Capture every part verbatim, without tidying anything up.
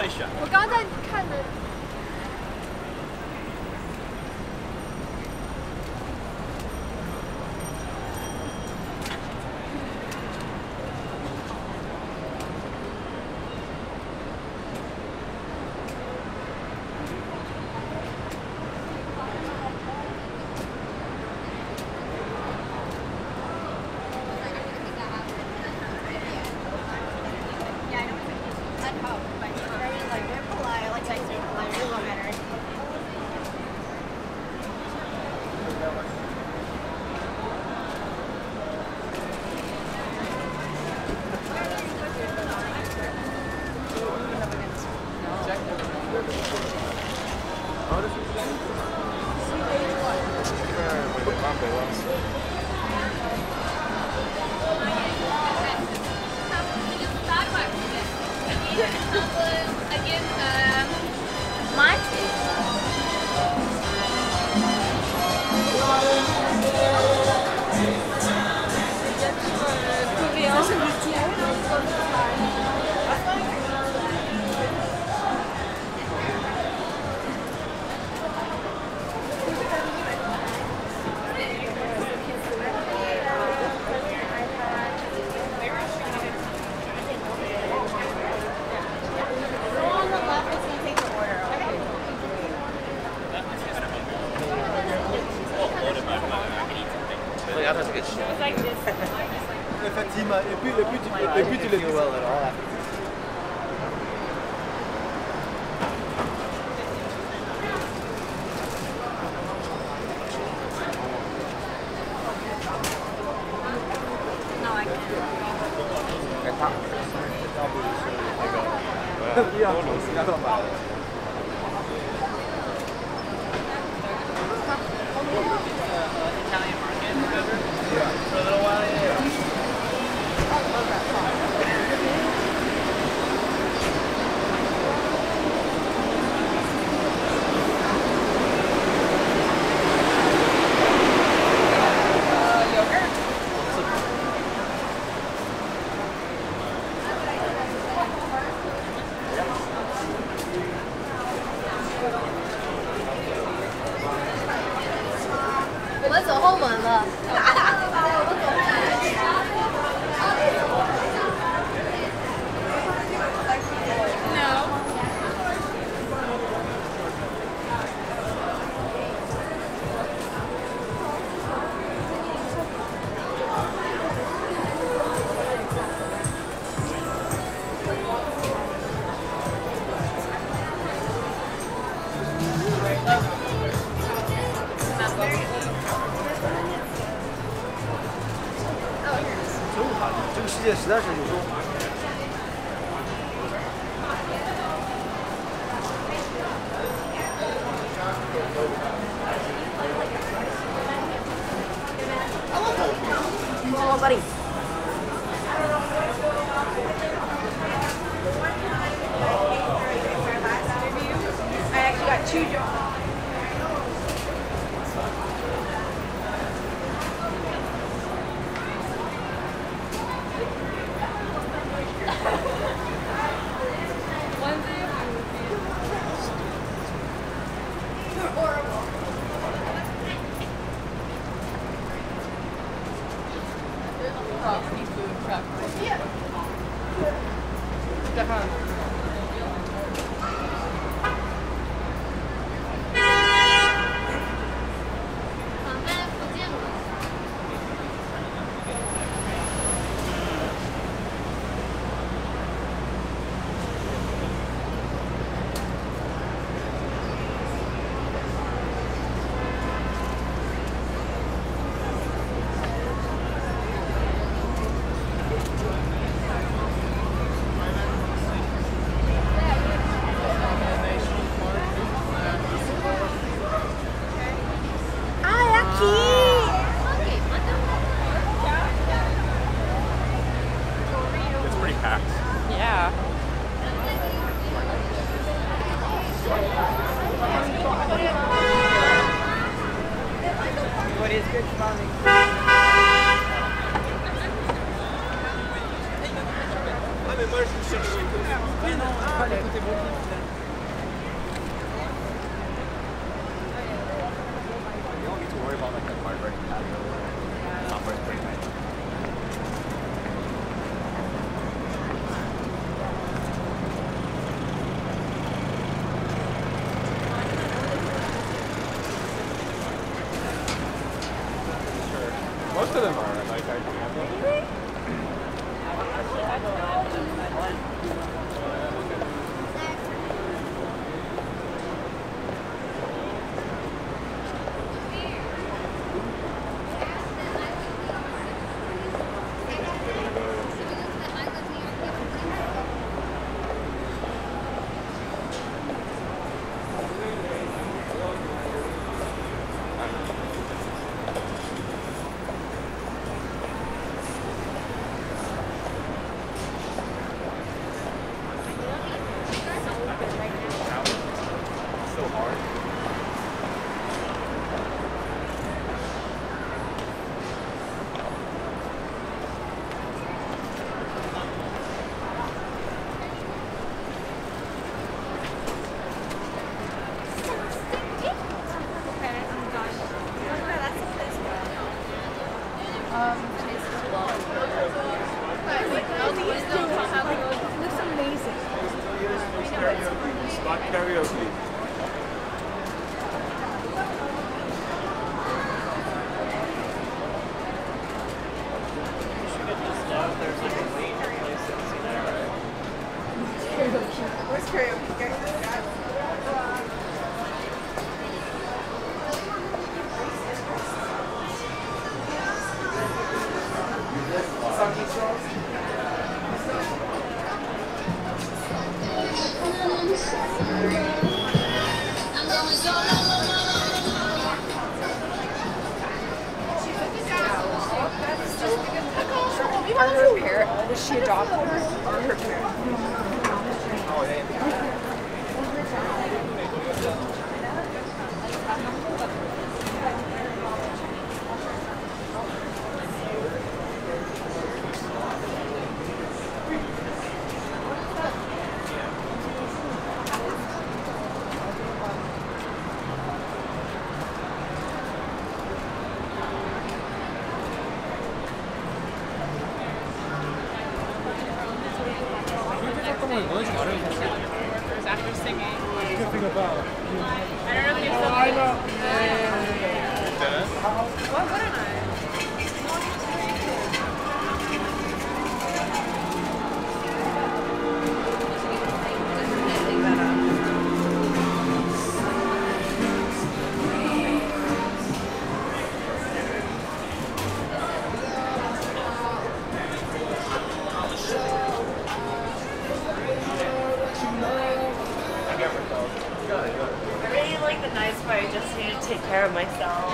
太选了。 我刚才看的。 Effectivement, et puis, et puis, tu, et puis tu le dis well at all. No, I can't. Ja, ja, doch mal. Italian market, whatever. Yeah. For a little while, yeah. yeah. 实在是有种。Oh, buddy. I actually got two jobs. of them are like our example. Spot karaoke. Where's karaoke? Guys? We want her parent. Was she adopted or her parent? Oh, yeah. There's after singing. Good thing about. I don't know if you're still I know. What wouldn't I? I really like the nights where I just need to take care of myself.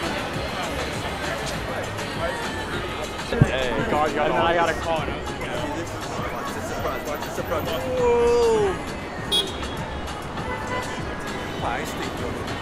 Hey, God, and then I got a call. It's a project. Whoa! Pá, este aqui,